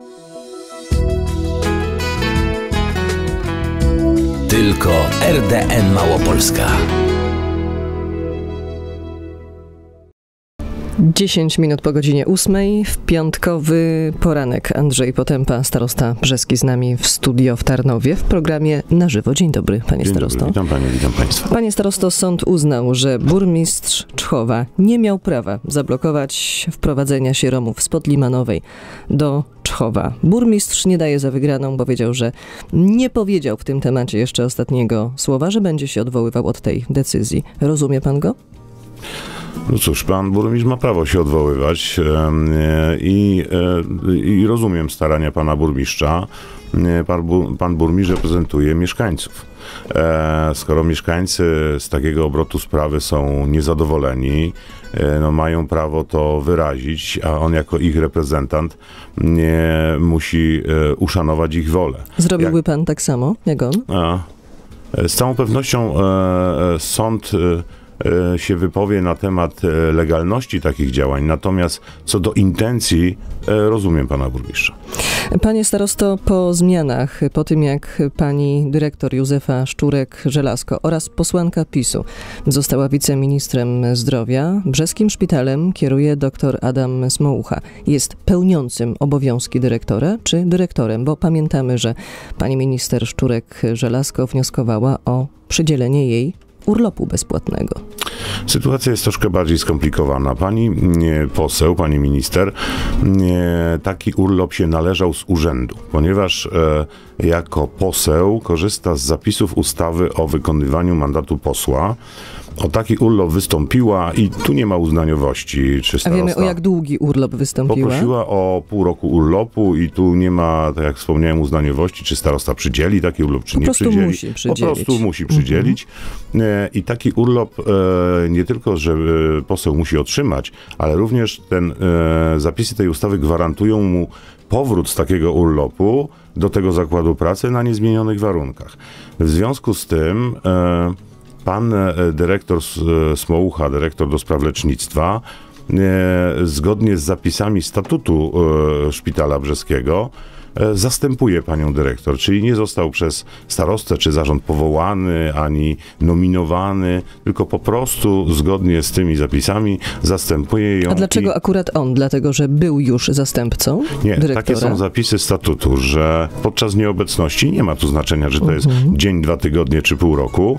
Tylko RDN Małopolska. 10 minut po godzinie 8 w piątkowy poranek. Andrzej Potępa, starosta brzeski z nami w studio w Tarnowie w programie Na Żywo. Dzień dobry, panie starosto. Dobry, witam panie, witam państwa. Panie starosto, sąd uznał, że burmistrz Czchowa nie miał prawa zablokować wprowadzenia się Romów z Podlimanowej do Czchowa. Burmistrz nie daje za wygraną, powiedział, że nie powiedział w tym temacie jeszcze ostatniego słowa, że będzie się odwoływał od tej decyzji. Rozumie pan go? No cóż, pan burmistrz ma prawo się odwoływać i rozumiem starania pana burmistrza. Pan burmistrz reprezentuje mieszkańców. Skoro mieszkańcy z takiego obrotu sprawy są niezadowoleni, no mają prawo to wyrazić, a on jako ich reprezentant musi uszanować ich wolę. Zrobiłby pan tak samo jak on? Z całą pewnością sąd się wypowie na temat legalności takich działań, natomiast co do intencji rozumiem pana burmistrza. Panie starosto, po zmianach, po tym jak pani dyrektor Józefa Szczurek-Żelazko oraz posłanka PiS-u została wiceministrem zdrowia, brzeskim szpitalem kieruje dr Adam Smołucha. Jest pełniącym obowiązki dyrektora czy dyrektorem? Bo pamiętamy, że pani minister Szczurek-Żelazko wnioskowała o przydzielenie jej urlopu bezpłatnego. Sytuacja jest troszkę bardziej skomplikowana. Pani poseł, pani minister, taki urlop się należał z urzędu, ponieważ jako poseł korzysta z zapisów ustawy o wykonywaniu mandatu posła. O taki urlop wystąpiła i tu nie ma uznaniowości, czy starosta. A wiemy, o jak długi urlop wystąpiła? Poprosiła o pół roku urlopu i tu nie ma, tak jak wspomniałem, uznaniowości, czy starosta przydzieli taki urlop, czy nie przydzieli. Po prostu musi przydzielić. I taki urlop nie tylko, że poseł musi otrzymać, ale również zapisy tej ustawy gwarantują mu powrót z takiego urlopu do tego zakładu pracy na niezmienionych warunkach. W związku z tym pan dyrektor Smołucha, dyrektor do spraw lecznictwa, zgodnie z zapisami statutu Szpitala Brzeskiego, zastępuje panią dyrektor, czyli nie został przez starostę czy zarząd powołany, ani nominowany, tylko po prostu zgodnie z tymi zapisami zastępuje ją. A dlaczego akurat on? Dlatego, że był już zastępcą dyrektora? Takie są zapisy statutu, że podczas nieobecności, nie ma tu znaczenia, że to jest dzień, 2 tygodnie czy pół roku,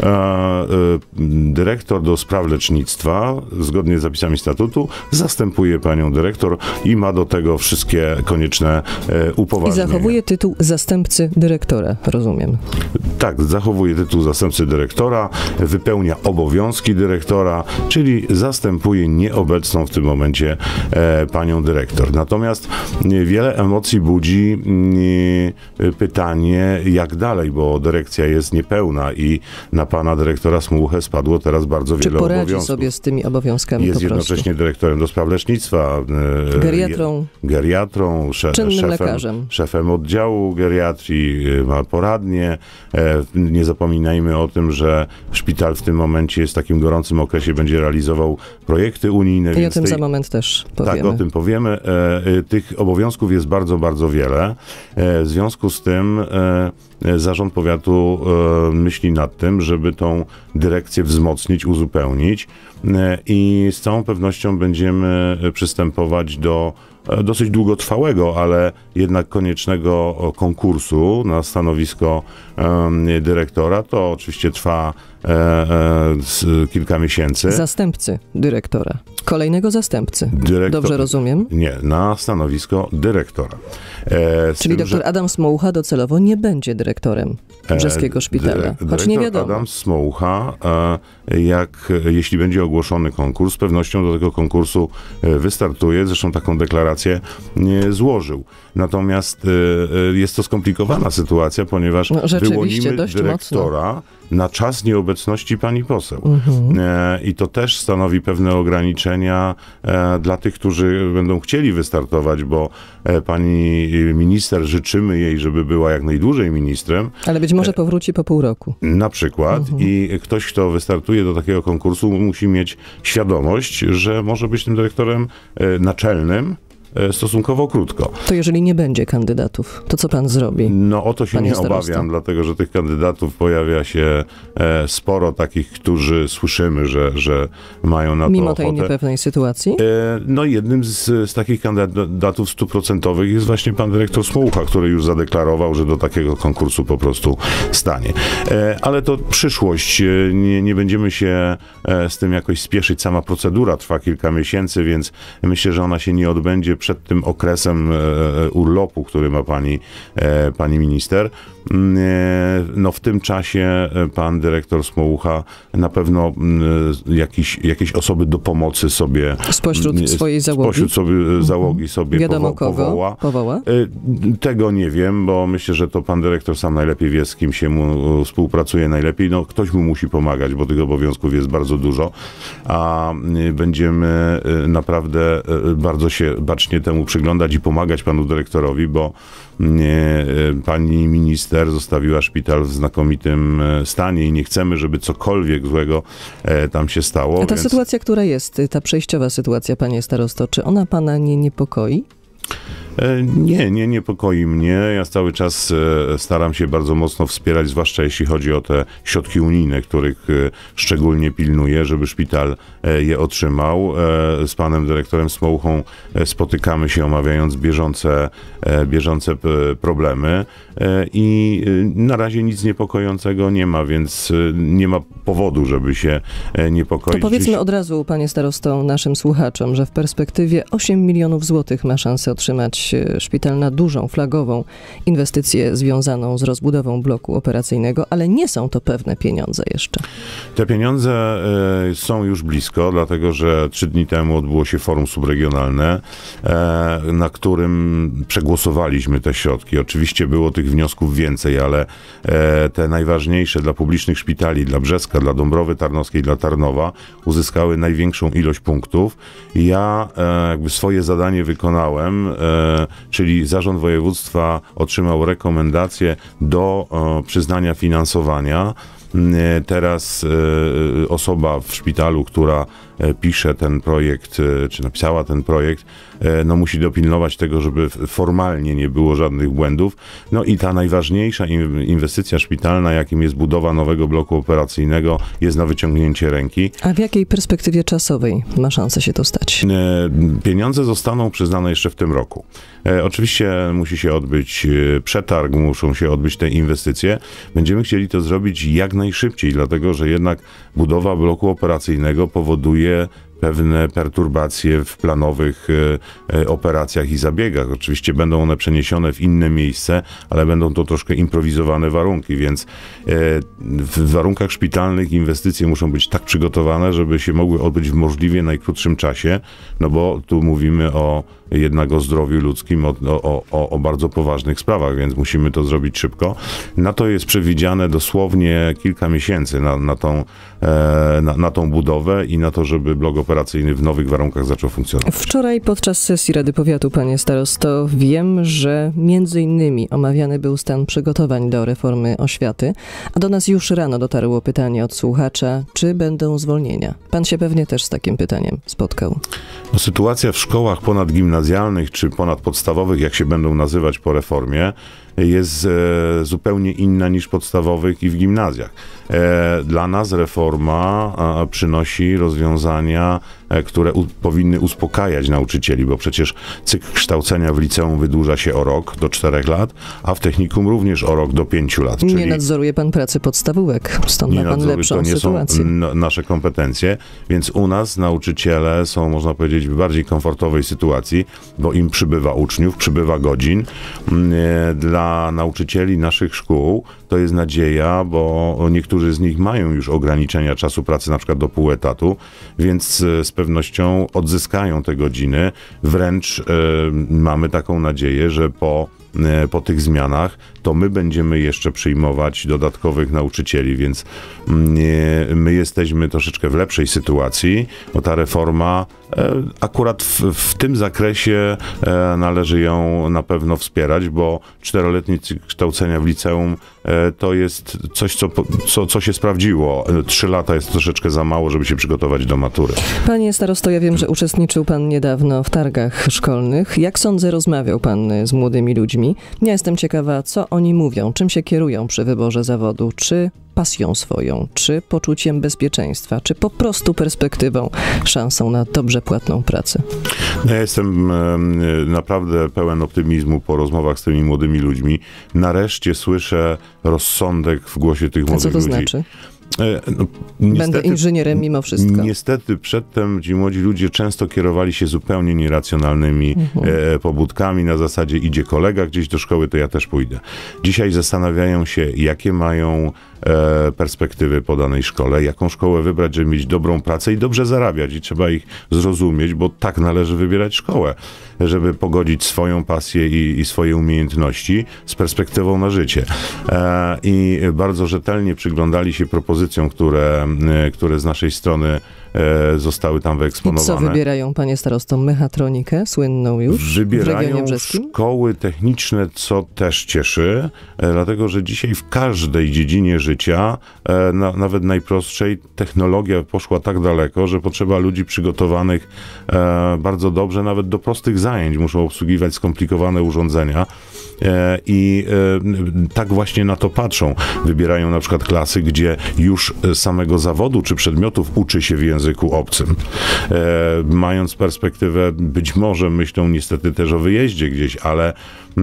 dyrektor do spraw lecznictwa, zgodnie z zapisami statutu, zastępuje panią dyrektor i ma do tego wszystkie konieczne upoważnienia. I zachowuje tytuł zastępcy dyrektora, rozumiem. Tak, zachowuje tytuł zastępcy dyrektora, wypełnia obowiązki dyrektora, czyli zastępuje nieobecną w tym momencie panią dyrektor. Natomiast wiele emocji budzi pytanie, jak dalej, bo dyrekcja jest niepełna i na pana dyrektora Smołuchę spadło teraz bardzo wiele obowiązków. Czy poradzi sobie z tymi obowiązkami jest jednocześnie dyrektorem do spraw lecznictwa, geriatrą, szefem oddziału geriatrii, ma poradnie. Nie zapominajmy o tym, że szpital w tym momencie jest w takim gorącym okresie, będzie realizował projekty unijne. I o tym za moment też powiemy. Tak, o tym powiemy. Tych obowiązków jest bardzo, bardzo wiele. W związku z tym zarząd powiatu myśli nad tym, żeby tą dyrekcję wzmocnić, uzupełnić i z całą pewnością będziemy przystępować do dosyć długotrwałego, ale jednak koniecznego konkursu na stanowisko dyrektora. To oczywiście trwa kilka miesięcy. Zastępcy dyrektora. Kolejnego zastępcy. Dobrze rozumiem? Nie, na stanowisko dyrektora. Czyli doktor Adam Smołucha docelowo nie będzie dyrektorem brzeskiego szpitala. Choć nie wiadomo. Adam Smołucha, jeśli będzie ogłoszony konkurs, z pewnością do tego konkursu wystartuje. Zresztą taką deklarację złożył. Natomiast jest to skomplikowana sytuacja, ponieważ wyłonimy dyrektora na czas nieobecności pani poseł. I to też stanowi pewne ograniczenia dla tych, którzy będą chcieli wystartować, bo pani minister, życzymy jej, żeby była jak najdłużej ministrem. Ale być może powróci po pół roku. Na przykład. I ktoś, kto wystartuje do takiego konkursu, musi mieć świadomość, że może być tym dyrektorem naczelnym stosunkowo krótko. To jeżeli nie będzie kandydatów, to co pan zrobi? No o to się nie obawiam, dlatego że tych kandydatów pojawia się sporo takich, którzy słyszymy, że mają na to mimo ochotę. Tej niepewnej sytuacji? No jednym z takich kandydatów 100% jest właśnie pan dyrektor Smołucha, który już zadeklarował, że do takiego konkursu po prostu stanie. Ale to przyszłość. Nie będziemy się z tym jakoś spieszyć. Sama procedura trwa kilka miesięcy, więc myślę, że ona się nie odbędzie przed tym okresem urlopu, który ma pani minister. No w tym czasie pan dyrektor Smołucha na pewno jakieś osoby do pomocy sobie spośród swojej załogi? Spośród załogi sobie powoła? Tego nie wiem, bo myślę, że to pan dyrektor sam najlepiej wie, z kim się mu współpracuje najlepiej. No ktoś mu musi pomagać, bo tych obowiązków jest bardzo dużo, a będziemy naprawdę bardzo się bacznie temu przyglądać i pomagać panu dyrektorowi, bo pani minister zostawiła szpital w znakomitym stanie i nie chcemy, żeby cokolwiek złego tam się stało. A ta sytuacja, która jest, ta przejściowa sytuacja, panie starosto, czy ona pana nie niepokoi? Nie niepokoi mnie. Ja cały czas staram się bardzo mocno wspierać, zwłaszcza jeśli chodzi o te środki unijne, których szczególnie pilnuję, żeby szpital je otrzymał. Z panem dyrektorem Smołuchą spotykamy się, omawiając bieżące problemy i na razie nic niepokojącego nie ma, więc nie ma powodu, żeby się niepokoić. To powiedzmy od razu, panie starosto, naszym słuchaczom, że w perspektywie 8 milionów złotych ma szansę otrzymać szpital na dużą, flagową inwestycję związaną z rozbudową bloku operacyjnego, ale nie są to pewne pieniądze jeszcze. Te pieniądze są już blisko, dlatego że 3 dni temu odbyło się forum subregionalne, na którym przegłosowaliśmy te środki. Oczywiście było tych wniosków więcej, ale te najważniejsze dla publicznych szpitali, dla Brzeska, dla Dąbrowy Tarnowskiej, dla Tarnowa uzyskały największą ilość punktów. Ja jakby swoje zadanie wykonałem, czyli Zarząd Województwa otrzymał rekomendację do przyznania finansowania. Teraz osoba w szpitalu, która pisze ten projekt, czy napisała ten projekt, no musi dopilnować tego, żeby formalnie nie było żadnych błędów. No i ta najważniejsza inwestycja szpitalna, jakim jest budowa nowego bloku operacyjnego, jest na wyciągnięcie ręki. A w jakiej perspektywie czasowej ma szansę się to stać? Pieniądze zostaną przyznane jeszcze w tym roku. Oczywiście musi się odbyć przetarg, muszą się odbyć te inwestycje. Będziemy chcieli to zrobić jak najszybciej, dlatego że jednak budowa bloku operacyjnego powoduje pewne perturbacje w planowych operacjach i zabiegach. Oczywiście będą one przeniesione w inne miejsce, ale będą to troszkę improwizowane warunki, więc w warunkach szpitalnych inwestycje muszą być tak przygotowane, żeby się mogły odbyć w możliwie najkrótszym czasie, no bo tu mówimy jednak o zdrowiu ludzkim, o bardzo poważnych sprawach, więc musimy to zrobić szybko. Na to jest przewidziane dosłownie kilka miesięcy na tą budowę i na to, żeby blok operacyjny w nowych warunkach zaczął funkcjonować. Wczoraj podczas sesji Rady Powiatu, panie starosto, wiem, że między innymi omawiany był stan przygotowań do reformy oświaty, a do nas już rano dotarło pytanie od słuchacza, czy będą zwolnienia. Pan się pewnie też z takim pytaniem spotkał. No, sytuacja w szkołach ponadgimnazjalnych czy ponadpodstawowych, jak się będą nazywać po reformie, jest zupełnie inna niż podstawowych i w gimnazjach. Dla nas reforma przynosi rozwiązania, które powinny uspokajać nauczycieli, bo przecież cykl kształcenia w liceum wydłuża się o rok do 4 lat, a w technikum również o rok do 5 lat. Czyli nie nadzoruje pan pracy podstawówek, stąd ma pan lepszą sytuację. To nie są nasze kompetencje, więc u nas nauczyciele są, można powiedzieć, w bardziej komfortowej sytuacji, bo im przybywa uczniów, przybywa godzin. Dla nauczycieli naszych szkół to jest nadzieja, bo niektórzy z nich mają już ograniczenia czasu pracy, na przykład do pół etatu, więc z pewnością odzyskają te godziny. Wręcz mamy taką nadzieję, że po tych zmianach to my będziemy jeszcze przyjmować dodatkowych nauczycieli, więc my jesteśmy troszeczkę w lepszej sytuacji, bo ta reforma akurat w tym zakresie należy ją na pewno wspierać, bo 4-letnie kształcenia w liceum to jest coś, co się sprawdziło. 3 lata jest troszeczkę za mało, żeby się przygotować do matury. Panie Panie starosto, ja wiem, że uczestniczył pan niedawno w targach szkolnych. Jak sądzę, rozmawiał pan z młodymi ludźmi. Ja jestem ciekawa, co oni mówią, czym się kierują przy wyborze zawodu, czy pasją swoją, czy poczuciem bezpieczeństwa, czy po prostu perspektywą, szansą na dobrze płatną pracę. Ja jestem naprawdę pełen optymizmu po rozmowach z tymi młodymi ludźmi. Nareszcie słyszę rozsądek w głosie tych młodych ludzi. A co to znaczy? No, niestety, będę inżynierem mimo wszystko. Niestety przedtem ci młodzi ludzie często kierowali się zupełnie nieracjonalnymi pobudkami na zasadzie idzie kolega gdzieś do szkoły, to ja też pójdę. Dzisiaj zastanawiają się, jakie mają perspektywy po danej szkole, jaką szkołę wybrać, żeby mieć dobrą pracę i dobrze zarabiać i trzeba ich zrozumieć, bo tak należy wybierać szkołę, żeby pogodzić swoją pasję i swoje umiejętności z perspektywą na życie. I bardzo rzetelnie przyglądali się propozycjom, które z naszej strony zostały tam wyeksponowane. I co wybierają, panie starosto? Mechatronikę, słynną już wybierają w regionie brzeskim? Szkoły techniczne, co też cieszy, dlatego że dzisiaj w każdej dziedzinie życia, nawet najprostszej, technologia poszła tak daleko, że potrzeba ludzi przygotowanych bardzo dobrze, nawet do prostych zajęć. Muszą obsługiwać skomplikowane urządzenia i tak właśnie na to patrzą. Wybierają na przykład klasy, gdzie już samego zawodu czy przedmiotów uczy się w języku obcym. Mając perspektywę, być może myślą niestety też o wyjeździe gdzieś, ale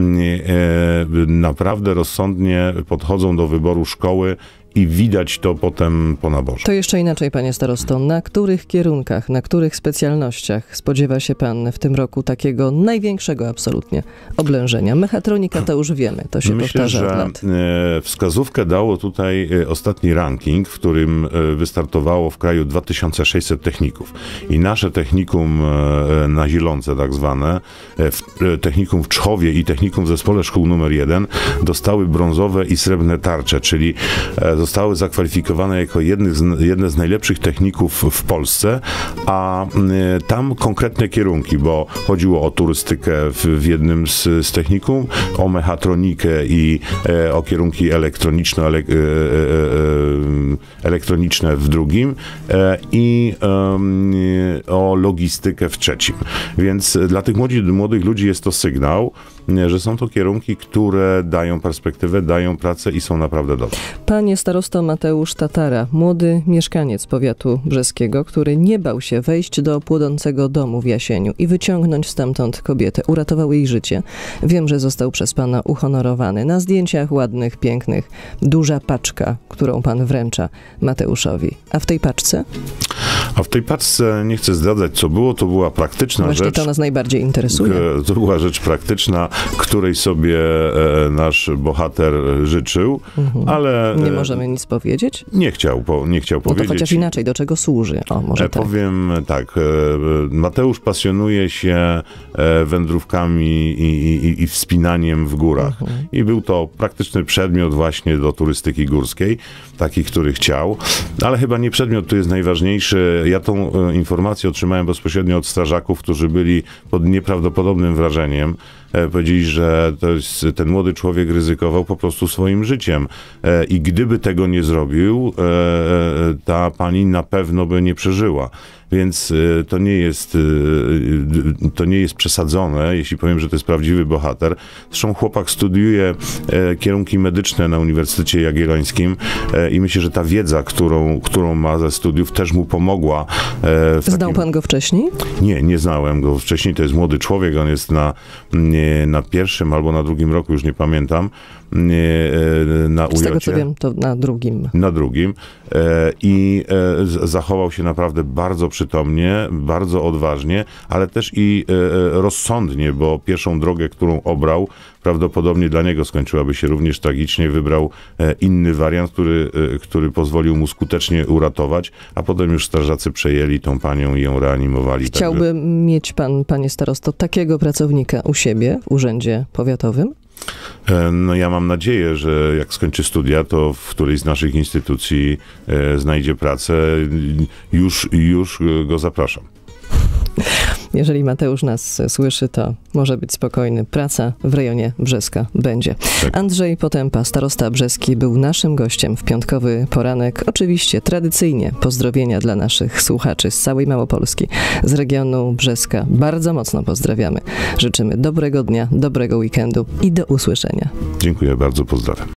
naprawdę rozsądnie podchodzą do wyboru szkoły i widać to potem po naborze. To jeszcze inaczej, panie starosto. Na których kierunkach, na których specjalnościach spodziewa się pan w tym roku takiego największego absolutnie oblężenia? Mechatronika to już wiemy, to się powtarza od lat. Wskazówkę dało tutaj ostatni ranking, w którym wystartowało w kraju 2600 techników. I nasze technikum na Zielonce tak zwane, technikum w Czchowie i technikum w zespole szkół numer 1 dostały brązowe i srebrne tarcze, czyli zostały zakwalifikowane jako jedne z najlepszych techników w Polsce, a tam konkretne kierunki, bo chodziło o turystykę w jednym z technikum, o mechatronikę i o kierunki elektroniczne w drugim i o logistykę w trzecim. Więc dla tych młodych ludzi jest to sygnał, że są to kierunki, które dają perspektywę, dają pracę i są naprawdę dobre. Panie starosto Mateusz Tatara, młody mieszkaniec powiatu brzeskiego, który nie bał się wejść do płonącego domu w Jasieniu i wyciągnąć stamtąd kobietę. Uratował jej życie. Wiem, że został przez pana uhonorowany. Na zdjęciach ładnych, pięknych, duża paczka, którą pan wręcza Mateuszowi. A w tej paczce? A w tej paczce nie chcę zdradzać, co było. To była praktyczna Właśnie rzecz. To nas najbardziej interesuje. To była rzecz praktyczna, której sobie nasz bohater życzył, ale... Nie możemy nic powiedzieć? Nie chciał powiedzieć. To chociaż inaczej, do czego służy? O, może tak. Powiem tak, Mateusz pasjonuje się wędrówkami i wspinaniem w górach. I był to praktyczny przedmiot właśnie do turystyki górskiej, taki, który chciał, ale chyba nie przedmiot tu jest najważniejszy. Ja tą informację otrzymałem bezpośrednio od strażaków, którzy byli pod nieprawdopodobnym wrażeniem. Powiedzieli, że ten młody człowiek ryzykował po prostu swoim życiem i gdyby tego nie zrobił, ta pani na pewno by nie przeżyła. Więc to nie jest przesadzone, jeśli powiem, że to jest prawdziwy bohater. Zresztą chłopak studiuje kierunki medyczne na Uniwersytecie Jagiellońskim i myślę, że ta wiedza, którą ma ze studiów, też mu pomogła. Znał pan go wcześniej? Nie znałem go wcześniej. To jest młody człowiek, on jest na pierwszym albo na drugim roku, już nie pamiętam. Na Z tego co wiem, to na drugim. Na drugim. I zachował się naprawdę bardzo przytomnie, bardzo odważnie, ale też i rozsądnie, bo pierwszą drogę, którą obrał, prawdopodobnie dla niego skończyłaby się również tragicznie. Wybrał inny wariant, który pozwolił mu skutecznie uratować, a potem już strażacy przejęli tą panią i ją reanimowali. Chciałby mieć pan, panie starosto, takiego pracownika u siebie w urzędzie powiatowym? No ja mam nadzieję, że jak skończy studia, to w którejś z naszych instytucji znajdzie pracę. Już go zapraszam. Jeżeli Mateusz nas słyszy, to może być spokojny. Praca w rejonie Brzeska będzie. Tak. Andrzej Potępa, starosta brzeski, był naszym gościem w piątkowy poranek. Oczywiście tradycyjnie pozdrowienia dla naszych słuchaczy z całej Małopolski, z regionu Brzeska. Bardzo mocno pozdrawiamy. Życzymy dobrego dnia, dobrego weekendu i do usłyszenia. Dziękuję bardzo, pozdrawiam.